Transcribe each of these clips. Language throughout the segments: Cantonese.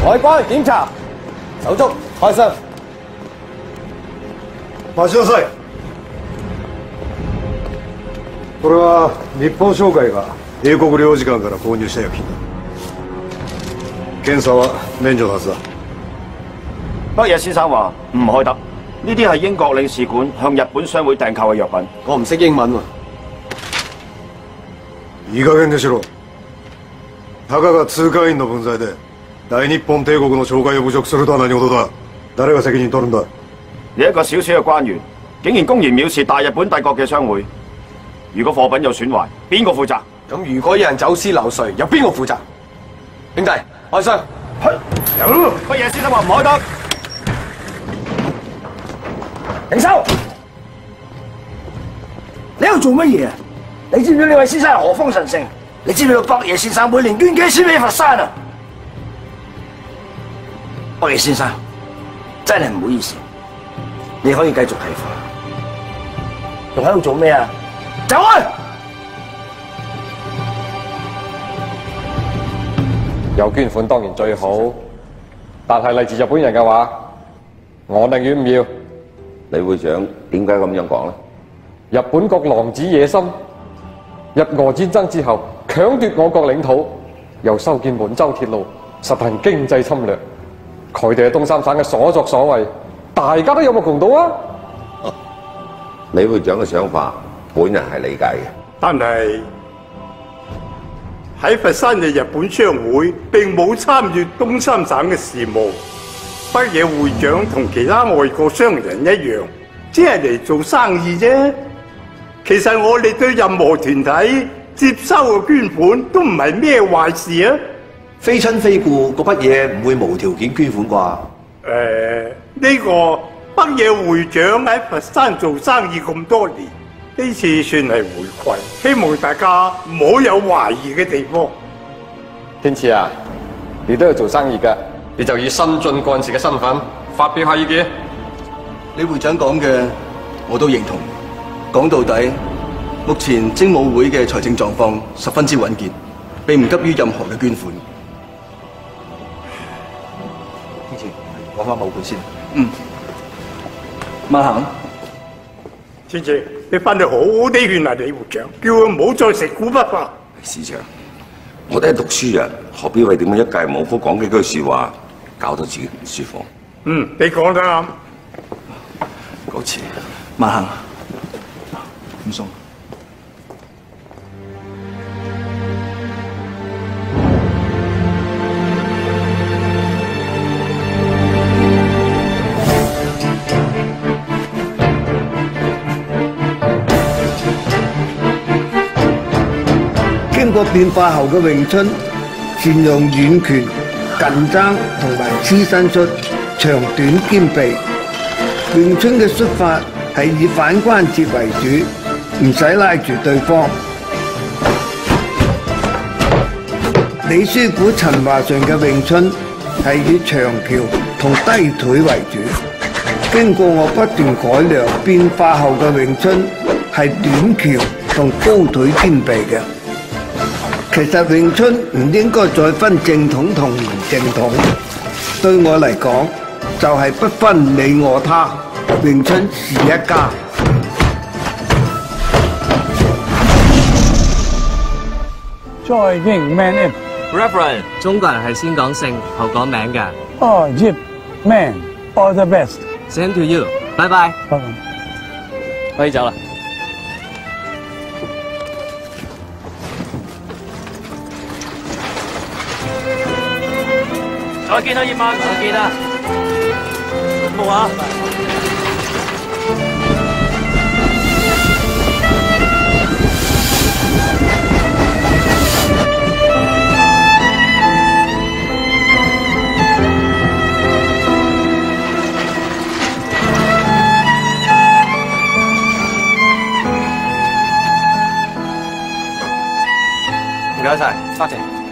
海關檢查，手足開身。 待ちなさい。これは日本商会が英國領事館から購入した薬品だ。検査は免除のはずだ。 北野先生話唔開得，呢啲係英國領事館向日本商會訂購嘅藥品。 我唔識英文喎。 いい加減にしろ。たかが通貨員の分際で大日本帝國の商會を侮辱するとは何事だ。誰が責任取るんだ。 你一個小小嘅官員，竟然公然藐視大日本帝國嘅商會。如果貨品有損壞，邊個負責？ 咁如果有人走私漏稅，由邊個負責？兄弟，開箱。 有北野先生話唔開得。 停手！你喺度做乜嘢啊？你知唔知呢位先生係何方神聖？你知唔知道北野先生每年捐幾錢俾佛山啊？北野先生，真係唔好意思，你可以繼續睇課。仲喺度做咩啊？走開！ 有捐款當然最好，但係嚟自日本人嘅話，我寧願唔要。 李會長點解咁樣講呢？ 日本國狼子野心，日俄戰爭之後搶奪我國領土，又修建滿洲鐵路，實行經濟侵略。佢哋喺東三省嘅所作所為，大家都有目共睹啊！ 李會長嘅想法，本人係理解嘅。 但係喺佛山嘅日本商會並冇參與東三省嘅事務。北野會長同其他外國商人一樣，只係嚟做生意啫。其實我哋對任何團體接收嘅捐款都唔係咩壞事啊！ 非親非故，個北野唔會無條件捐款啩？ 呢個北野會長喺佛山做生意咁多年，呢次算係回饋，希望大家唔好有懷疑嘅地方。 天賜啊，你都係做生意㗎，你就以新進幹事嘅身份發表下意見。 李會長講嘅我都認同。講到底，目前精武會嘅財政狀況十分之穩健，並唔急於任何嘅捐款。天賜，講翻武會先。慢行。 天賜，你翻去好好地勸下李會長，叫佢唔好再食古不化。 司長，我哋係讀書人，何必為點樣一介武夫講幾句説話，搞到自己唔舒服？ 你講得啱。 告辭。慢行。唔送。 經過變化後嘅詠春，善用遠拳、近爭同埋黐身出，長短兼備。詠春嘅出發係以反關節為主，唔使拉住對方。李書古陳華順嘅詠春係以長橋同低腿為主。經過我不斷改良變化後嘅詠春係短橋同高腿兼備嘅。其實詠春唔應該再分正統同唔正統，對我嚟講就係不分你我他，詠春是一家。 再英 Man M Reverend， 中國人係先講姓後講名㗎。 哦 Jip Man all the best。 Same to you， 拜拜。 拜拜。 可以走啦。再見啦，葉問，再見啦。冇啊。 唔該晒，多謝。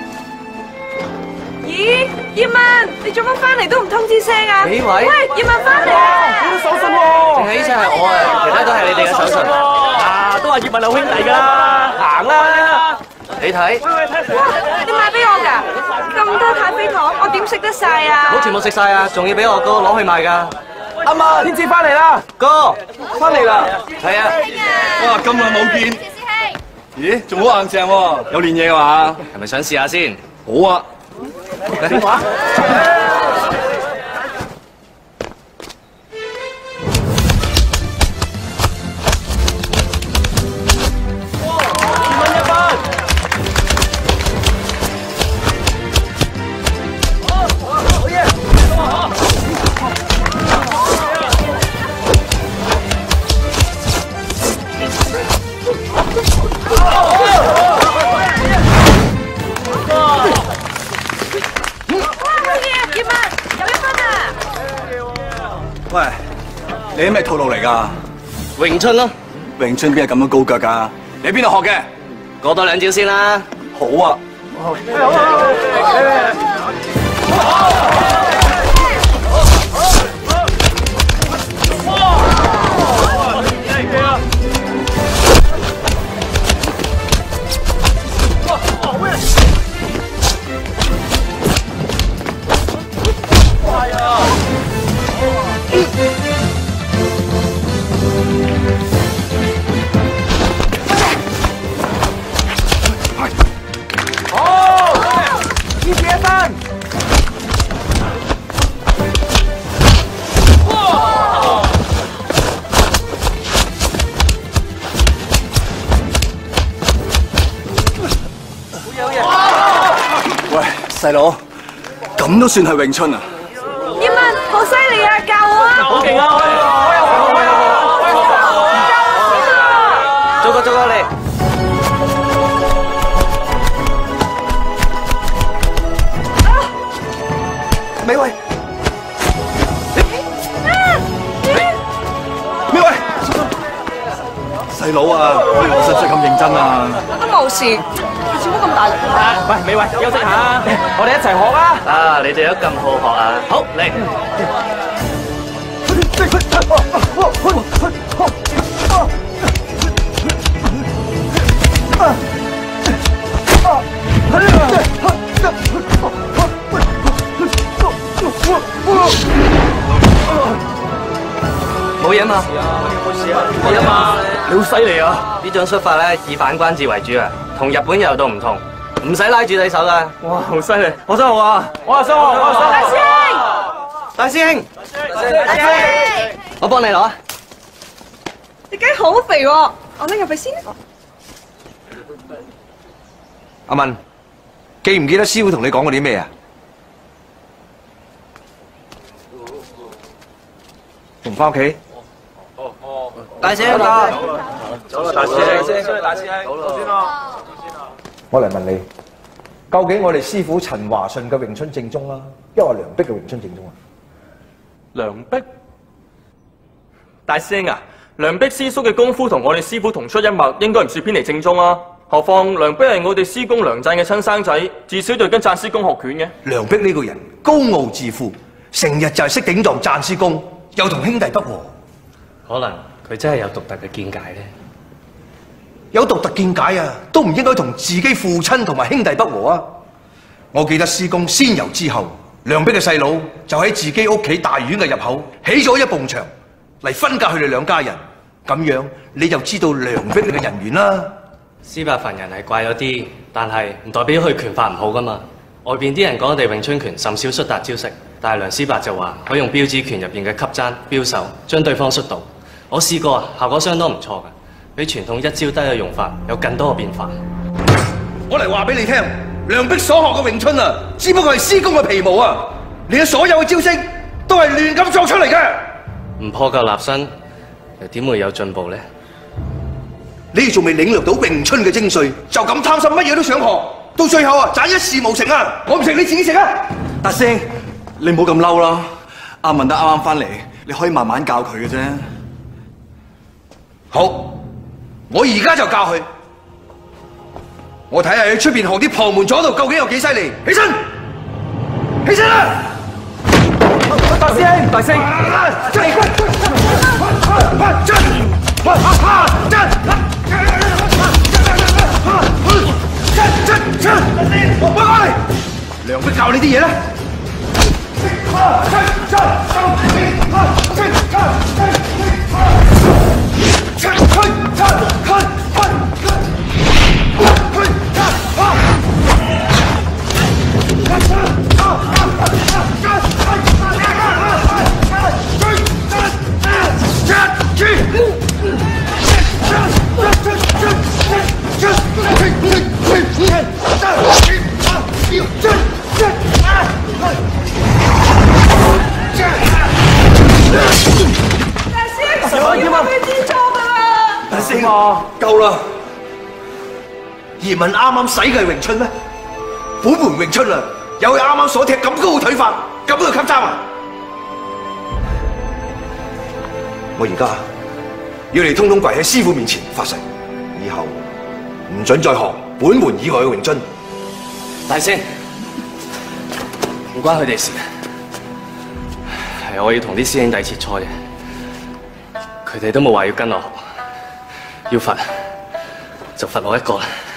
咦，葉問，你做乜翻嚟都唔通知聲啊？ 幾位？ 喂，葉問翻嚟啊！ 手信喎，淨係呢隻係我啊，其他都係你哋嘅手信。啊，都話葉問係兄弟㗎啦，行啦！你睇。 哇，你買俾我㗎？咁咁多太妃糖，我點食得晒啊？ 唔好全部食晒啊，仲要俾我哥攞去賣㗎。 阿媽，天子翻嚟啦！ 哥， 翻嚟啦！ 係啊。 哇，咁耐冇見。咦，仲好硬淨喎，有練嘢㗎嘛？ 係咪想試下先？ 好啊。 電話。 喂，你啲咩套路嚟㗎？ 詠春咯。 詠春邊有咁多高腳㗎？你喺邊度學嘅？ 過多兩招先啦。 好啊。細佬，咁都算係詠春啊？ 葉問，好犀利啊！教我啊！ 好勁啊！做個嚟。 美惠，美惠，細佬啊，使唔使咁認真啊？ 都冇事。做乜咁大力啊？ 喂，美惠，休息下，我哋一齊學啊！啊，你哋都咁好學啊！好，嚟。冇嘢嘛？冇嘢嘛？你好犀利啊！呢種出法咧，以反關節為主啊。同日本柔道唔同，唔使拉住對手噶。哇，好犀利！我想學啊！我又想學，我又想學。大師兄，大師兄，我幫你攞啊！ 隻雞好肥喎，我拎入去先。 阿文，記唔記得師傅同你講過啲咩啊？仲唔翻屋企？ 大師兄啊！ 走啦，大師兄，大師兄，走啦，先啦。我嚟問你，究竟我哋師傅陳華順嘅詠春正宗啦，抑或梁碧嘅詠春正宗啊？ 梁碧，大師兄啊，梁碧師叔嘅功夫同我哋師傅同出一脈，應該唔算偏離正宗啊。何況梁碧係我哋師公梁贊嘅親生仔，至少就跟贊師公學拳嘅。 梁碧呢個人高傲自負，成日就係識頂撞贊師公，又同兄弟不和。 可能佢真係有獨特嘅見解咧。 有獨特見解啊，都唔應該同自己父親同埋兄弟不和啊！我記得師公仙遊之後，梁碧嘅細佬就喺自己屋企大院嘅入口起咗一埲牆嚟分隔佢哋兩家人，咁樣你就知道梁碧嘅人緣啦。 司伯份人係怪咗啲，但係唔代表佢拳法唔好噶嘛。外邊啲人講我哋詠春拳甚少摔打招式，但係梁司伯就話可以用標指拳入邊嘅吸踭、標手將對方摔倒。我試過啊，效果相當唔錯㗎。比傳統一招低嘅用法有更多嘅變化。 我嚟話俾你聽，梁碧所學嘅詠春啊，只不過係師公嘅皮毛啊！你嘅所有嘅招式都係亂咁作出嚟嘅。 唔破舊立新，又點會有進步咧？ 你哋仲未領略到詠春嘅精髓，就咁貪心乜嘢都想學，到最後啊，盞一事無成啊！我唔食，你自己食啊！ 大師兄，你唔好咁嬲啦。阿文德啱啱翻嚟，你可以慢慢教佢嘅啫。 好。我而家就教佢，我睇下佢出邊學啲旁門左道究竟有幾犀利。起身，起身啦！ 大師兄，大師兄， 梁碧教嘢咧？ 大師啊，夠啦！葉問啱啱使嘅係詠春咩？本門詠春啊，有佢啱啱所踢咁高嘅腿法，咁都要吸爭啊！我而家要你通通跪喺師傅面前發誓，以後唔准再學本門以外嘅詠春。 大師，唔關佢哋事，係我要同啲師兄弟切磋嘅，佢哋都冇話要跟我學，要罰就罰我一個啦。